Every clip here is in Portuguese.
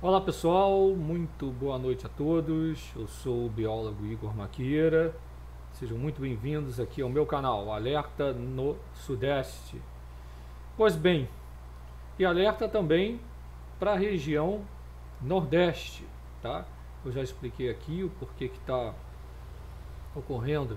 Olá pessoal, muito boa noite a todos. Eu sou o biólogo Igor Maqueira. Sejam muito bem-vindos aqui ao meu canal Alerta no Sudeste. Pois bem, e alerta também para a região Nordeste, tá? Eu já expliquei aqui o porquê que está ocorrendo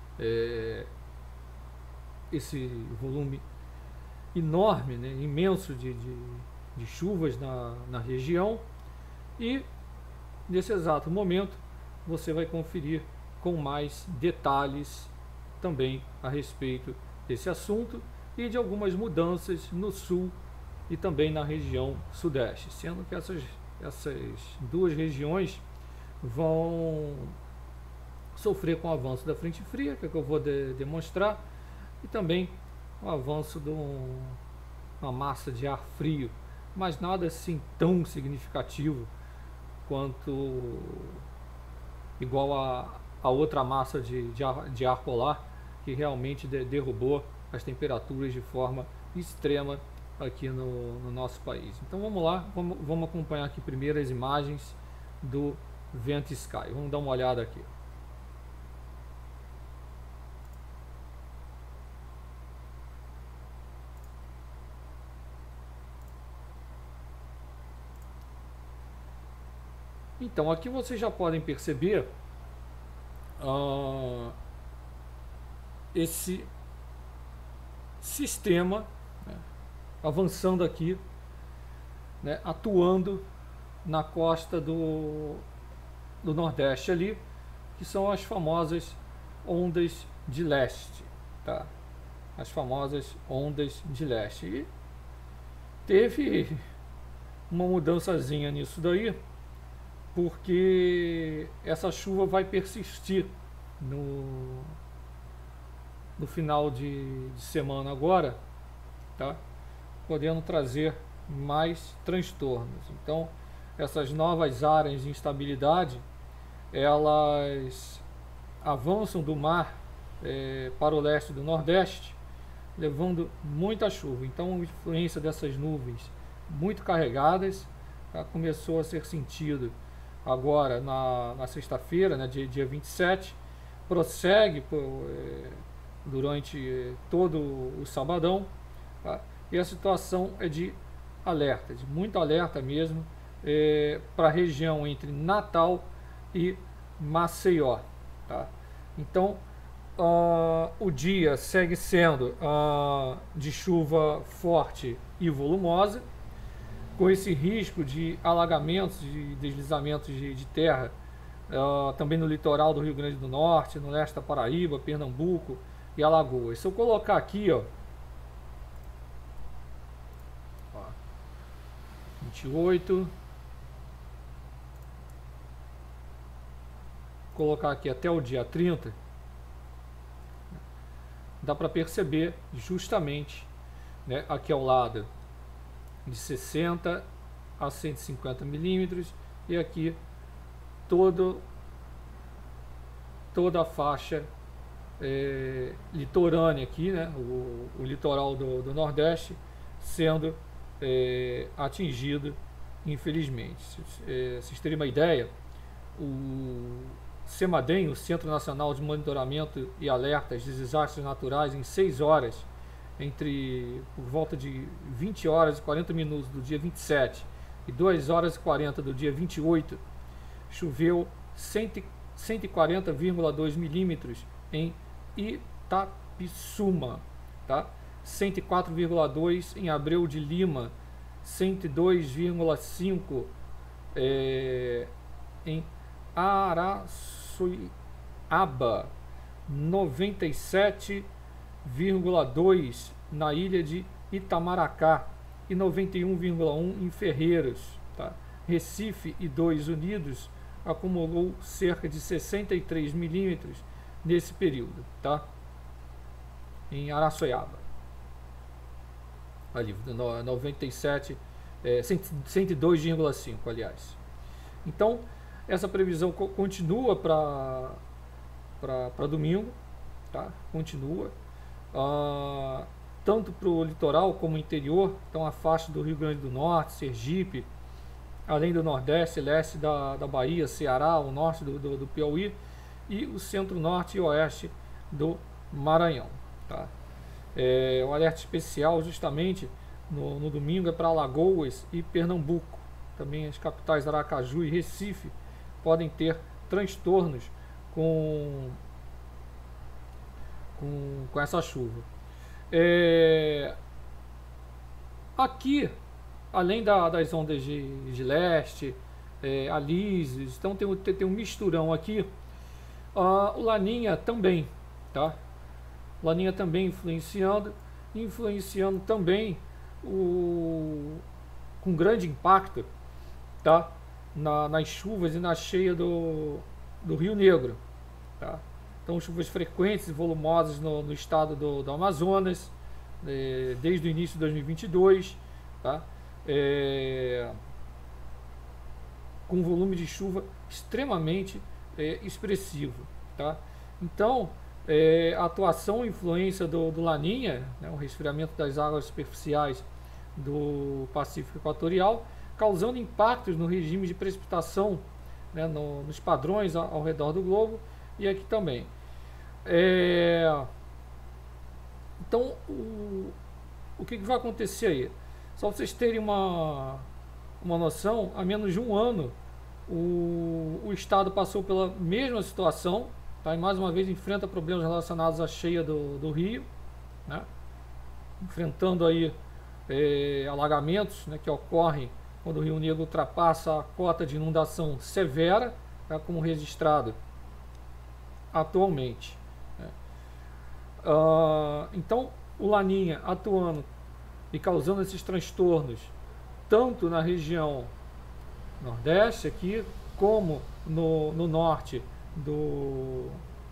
esse volume enorme, né, imenso de chuvas na região. E nesse exato momento você vai conferir com mais detalhes também a respeito desse assunto e de algumas mudanças no sul e também na região sudeste, sendo que essas duas regiões vão sofrer com o avanço da frente fria, que é o que eu vou demonstrar, e também o avanço de uma massa de ar frio, mas nada assim tão significativo quanto igual a outra massa de ar polar que realmente derrubou as temperaturas de forma extrema aqui no nosso país. Então vamos lá, vamos acompanhar aqui primeiro as imagens do Vent Sky. Vamos dar uma olhada aqui. Então aqui vocês já podem perceber esse sistema, né, avançando aqui, né, atuando na costa do Nordeste ali, que são as famosas ondas de leste, tá? As famosas ondas de leste. E teve uma mudançazinha nisso daí, porque essa chuva vai persistir no final de semana agora, tá? Podendo trazer mais transtornos. Então, essas novas áreas de instabilidade, elas avançam do mar para o leste do Nordeste, levando muita chuva. Então, a influência dessas nuvens muito carregadas começou a ser sentido agora na sexta-feira, né, dia 27, prossegue durante todo o sabadão, tá? E a situação é de alerta, de muito alerta mesmo, para a região entre Natal e Maceió, tá? Então, o dia segue sendo de chuva forte e volumosa, com esse risco de alagamentos, de deslizamentos de terra, também no litoral do Rio Grande do Norte, no leste da Paraíba, Pernambuco e Alagoas. Se eu colocar aqui, ó 28, colocar aqui até o dia 30, dá para perceber justamente, né, aqui ao lado de 60 a 150 milímetros, e aqui toda a faixa litorânea aqui, né, o litoral do Nordeste sendo atingido, infelizmente. Se vocês terem uma ideia, o CEMADEM, o Centro Nacional de Monitoramento e Alertas de Desastres Naturais, em 6 horas, por volta de 20 horas e 40 minutos do dia 27 e 2 horas e 40 do dia 28, choveu 140,2 milímetros em Itapissuma, tá? 104,2 em Abreu de Lima, 102,5 em Araçoiaba, 97,2 na ilha de Itamaracá e 91,1 em Ferreiros, tá? Recife e 2 Unidos acumulou cerca de 63 milímetros nesse período, tá? Em Araçoiaba, ali 97, 102,5, aliás. Então essa previsão continua para domingo, tá? Continua, tanto para o litoral como o interior. Então a faixa do Rio Grande do Norte, Sergipe, além do Nordeste e Leste da Bahia, Ceará, o Norte do Piauí e o Centro-Norte e Oeste do Maranhão. Tá? Um alerta especial justamente no domingo é para Alagoas e Pernambuco. Também as capitais Aracaju e Recife podem ter transtornos com essa chuva. Aqui, além das ondas de leste, alises, então tem um misturão aqui. O Laninha também, tá? O Laninha também influenciando também com grande impacto, tá? Nas chuvas e na cheia do Rio Negro, tá? Então, chuvas frequentes e volumosas no estado do Amazonas, desde o início de 2022, tá? Com volume de chuva extremamente expressivo, tá? Então, a atuação e influência do Laninha, né, o resfriamento das águas superficiais do Pacífico Equatorial, causando impactos no regime de precipitação, né, nos padrões ao redor do globo e aqui também. Então, o que vai acontecer aí? Só para vocês terem uma noção, há menos de um ano o estado passou pela mesma situação, tá? E mais uma vez enfrenta problemas relacionados à cheia do rio, né? Enfrentando aí alagamentos, né, que ocorrem quando o Rio Negro ultrapassa a cota de inundação severa, tá, como registrado atualmente. Então, o Laninha atuando e causando esses transtornos tanto na região Nordeste aqui, como no norte do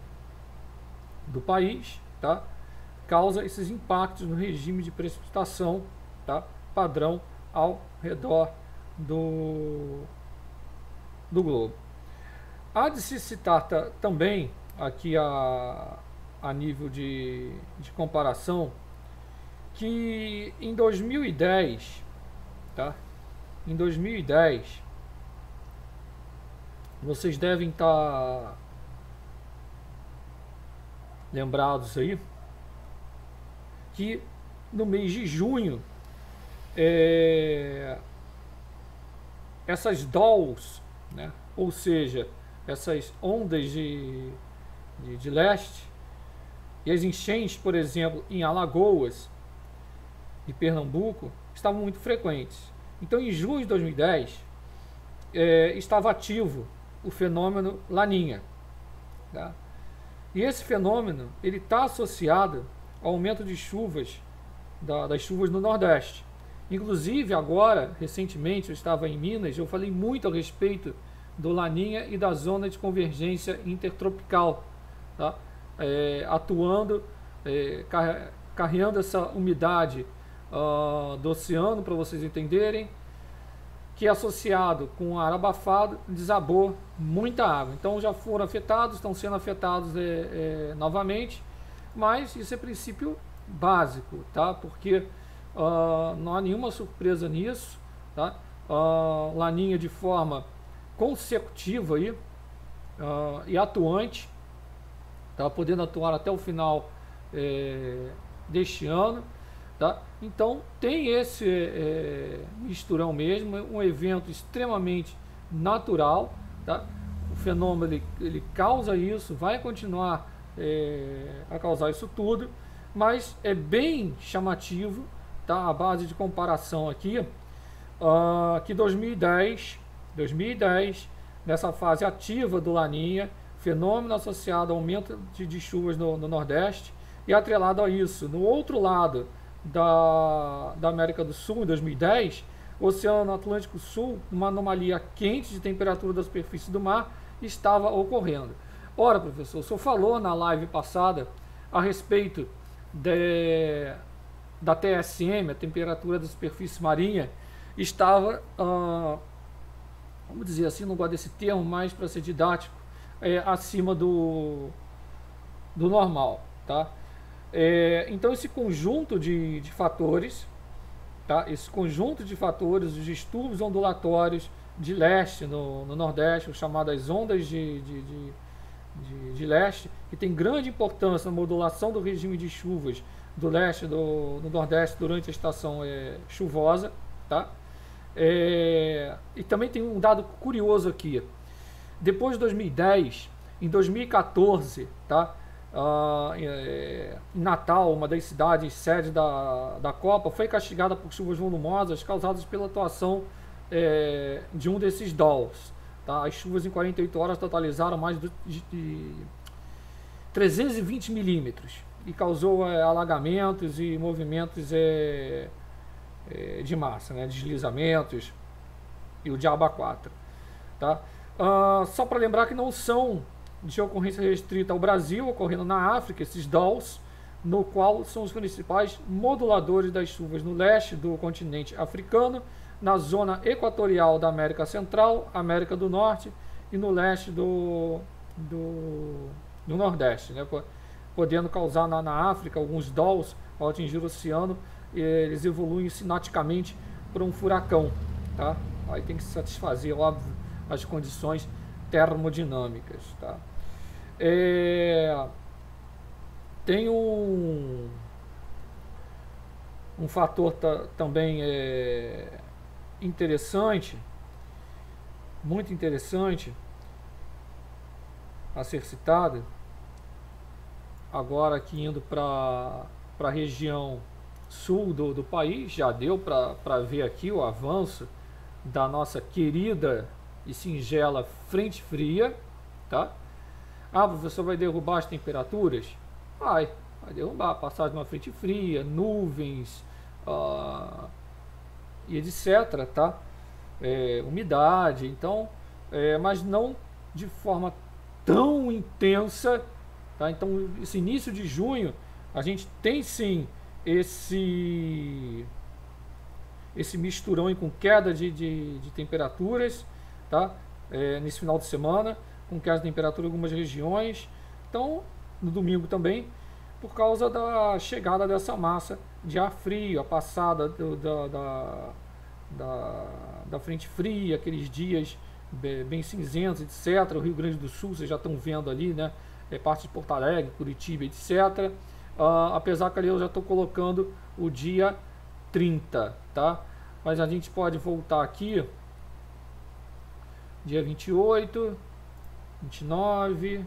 país, tá? Causa esses impactos no regime de precipitação, tá? Padrão ao redor do globo. Há de se citar também aqui a nível de comparação que em 2010, tá? Em 2010, vocês devem estar lembrados aí que no mês de junho essas DOLs, né? Ou seja, essas ondas de leste e as enchentes, por exemplo, em Alagoas e Pernambuco, estavam muito frequentes. Então, em junho de 2010, estava ativo o fenômeno Laninha, tá? E esse fenômeno ele está associado ao aumento de chuvas, das chuvas no Nordeste. Inclusive, agora, recentemente, eu estava em Minas, eu falei muito a respeito do Laninha e da zona de convergência intertropical, tá? Atuando, carregando essa umidade do oceano, para vocês entenderem, que associado com ar abafado, desabou muita água. Então já foram afetados, estão sendo afetados novamente, mas isso é princípio básico, tá? Porque não há nenhuma surpresa nisso, tá? Laninha de forma consecutiva aí, e atuante, tá? Podendo atuar até o final deste ano, tá? Então tem esse misturão mesmo, um evento extremamente natural, tá? O fenômeno ele causa isso, vai continuar a causar isso tudo, mas é bem chamativo, tá? A base de comparação aqui, que 2010, nessa fase ativa do Laninha, fenômeno associado ao aumento de chuvas no Nordeste, e atrelado a isso, no outro lado da América do Sul, em 2010, o Oceano Atlântico Sul, uma anomalia quente de temperatura da superfície do mar, estava ocorrendo. Ora, professor, o senhor falou na live passada a respeito da TSM, a temperatura da superfície marinha, estava, vamos dizer assim, não gosto desse termo, mas para ser didático, acima do normal, tá? Então esse conjunto de fatores, tá? Esse conjunto de fatores, os distúrbios ondulatórios de leste no Nordeste, os chamadas ondas de leste, que tem grande importância na modulação do regime de chuvas do leste do Nordeste durante a estação chuvosa, tá? E também tem um dado curioso aqui. Depois de 2010, em 2014, tá? Em Natal, uma das cidades sede da Copa, foi castigada por chuvas volumosas causadas pela atuação de um desses DAWs. Tá? As chuvas em 48 horas totalizaram mais de 320 milímetros e causou alagamentos e movimentos de massa, né? Deslizamentos e o diabo 4. Tá? Só para lembrar que não são de ocorrência restrita ao Brasil, ocorrendo na África, esses DAWs, no qual são os principais moduladores das chuvas no leste do continente africano, na zona equatorial da América Central, América do Norte e no leste do Nordeste, né? Podendo causar na África alguns DAWs ao atingir o oceano, eles evoluem sinaticamente para um furacão, tá? Aí tem que satisfazer, óbvio, as condições termodinâmicas, tá? Tem um fator também interessante, muito interessante a ser citado, agora aqui indo para a região sul do país. Já deu para ver aqui o avanço da nossa querida e singela frente fria, tá? Professor, vai derrubar as temperaturas? Vai derrubar, passar de uma frente fria, nuvens e etc, tá? Umidade, então, mas não de forma tão intensa, tá? Então, esse início de junho, a gente tem sim esse misturão com queda de temperaturas, tá? Nesse final de semana, com queda de temperatura em algumas regiões. Então, no domingo também, por causa da chegada dessa massa de ar frio, a passada da frente fria, aqueles dias bem cinzentos, etc. O Rio Grande do Sul, vocês já estão vendo ali, né? Parte de Porto Alegre, Curitiba, etc. Apesar que ali eu já estou colocando o dia 30, tá? Mas a gente pode voltar aqui, dia 28, 29,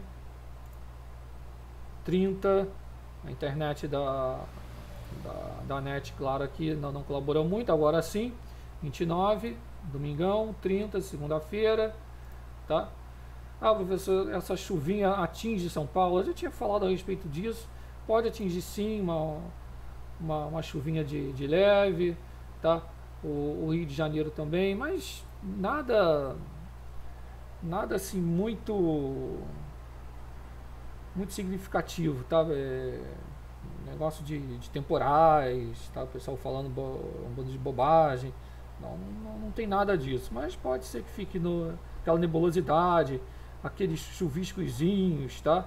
30, a internet da NET, claro, aqui não colaborou muito, agora sim, 29, domingão, 30, segunda-feira, tá? Professor, essa chuvinha atinge São Paulo? Eu já tinha falado a respeito disso. Pode atingir sim uma chuvinha de leve, tá? O Rio de Janeiro também, mas nada assim muito significativo, tá? Negócio de temporais, tá? O pessoal falando um bando de bobagem. Não tem nada disso, mas pode ser que fique aquela nebulosidade, aqueles chuviscozinhos, tá?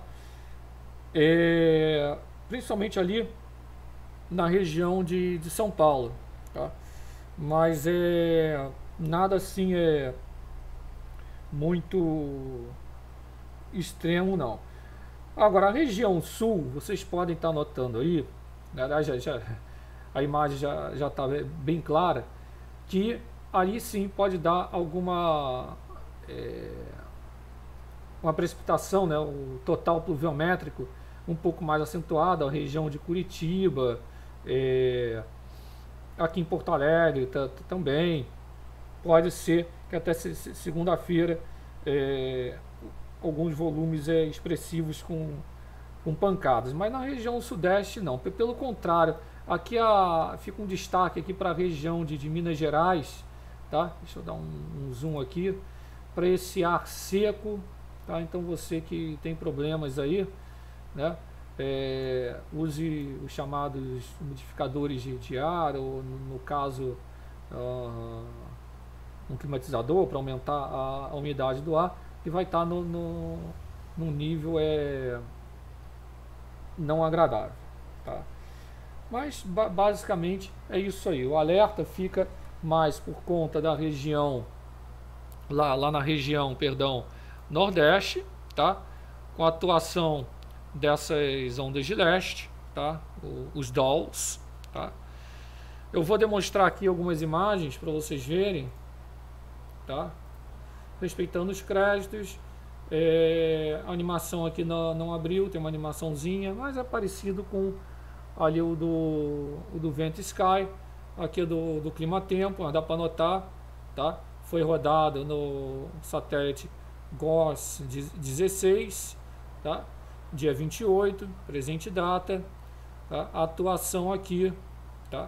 Principalmente ali na região de São Paulo, tá? Mas nada assim muito extremo, não. Agora, a região sul, vocês podem estar notando aí, né, a imagem já está bem clara, que ali sim pode dar alguma uma precipitação, né, o total pluviométrico um pouco mais acentuado, a região de Curitiba, aqui em Porto Alegre também. Pode ser que até segunda-feira alguns volumes expressivos com pancadas, mas na região sudeste não. Pelo contrário, aqui fica um destaque aqui para a região de Minas Gerais, tá? Deixa eu dar um zoom aqui para esse ar seco, tá? Então você que tem problemas aí, né? Use os chamados umidificadores de ar, ou no caso um climatizador para aumentar a umidade do ar, que vai estar num nível não agradável, tá? Mas basicamente é isso aí. O alerta fica mais por conta da região, lá na região, perdão, Nordeste, tá? Com a atuação dessas ondas de leste, tá? Os DOLs, tá? Eu vou demonstrar aqui algumas imagens para vocês verem, tá? Respeitando os créditos. A animação aqui não abriu, tem uma animaçãozinha, mas é parecido com ali o do Vento Sky, aqui do Clima Tempo, mas dá para notar, tá? Foi rodado no satélite GOES 16, tá? Dia 28, presente data, tá? A atuação aqui, tá?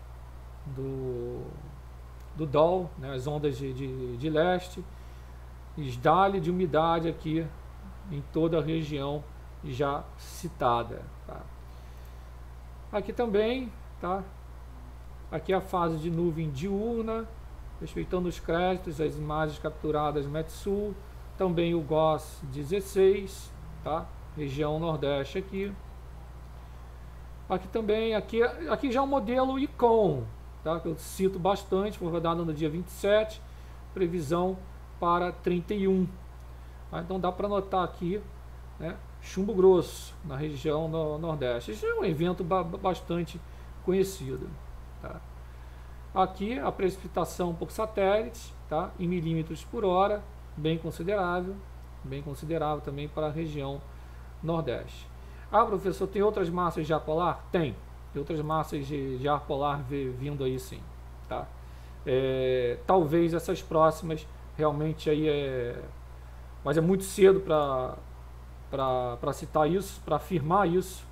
Do DOL, né? As ondas de leste, esdalhe de umidade aqui em toda a região já citada, tá? Aqui também, tá? Aqui a fase de nuvem diurna, respeitando os créditos, as imagens capturadas no Metsul, também o GOES 16, tá? Região Nordeste aqui. Aqui também, aqui já é o modelo ICON, tá? Que eu cito bastante, foi rodado no dia 27, previsão para 31. Tá? Então dá para notar aqui, né? Chumbo grosso na região Nordeste. Isso é um evento bastante conhecido, tá? Aqui a precipitação por satélite, tá? Em milímetros por hora, bem considerável também para a região Nordeste. Ah, professor, tem outras massas de ar polar? Tem outras massas de ar polar vindo aí, sim, tá? Talvez essas próximas realmente aí mas é muito cedo para citar isso, para afirmar isso.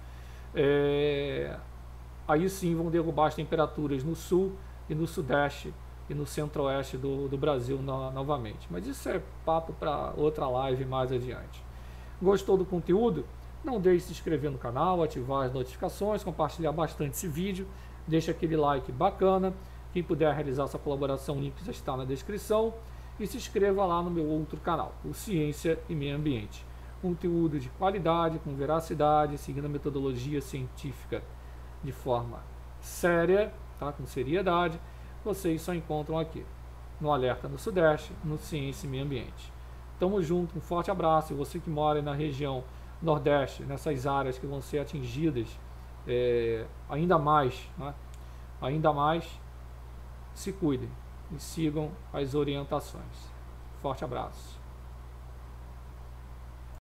Aí sim vão derrubar as temperaturas no sul e no sudeste e no centro-oeste do Brasil novamente. Mas isso é papo para outra live mais adiante. Gostou do conteúdo? Não deixe de se inscrever no canal, ativar as notificações, compartilhar bastante esse vídeo, deixa aquele like bacana. Quem puder realizar essa colaboração, o link já está na descrição. E se inscreva lá no meu outro canal, o Ciência e Meio Ambiente. Conteúdo de qualidade, com veracidade, seguindo a metodologia científica de forma séria, tá? Com seriedade, vocês só encontram aqui, no Alerta no Sudeste, no Ciência e Meio Ambiente. Tamo junto, um forte abraço. E você que mora na região Nordeste, nessas áreas que vão ser atingidas ainda mais, né? Ainda mais, se cuidem e sigam as orientações. Forte abraço.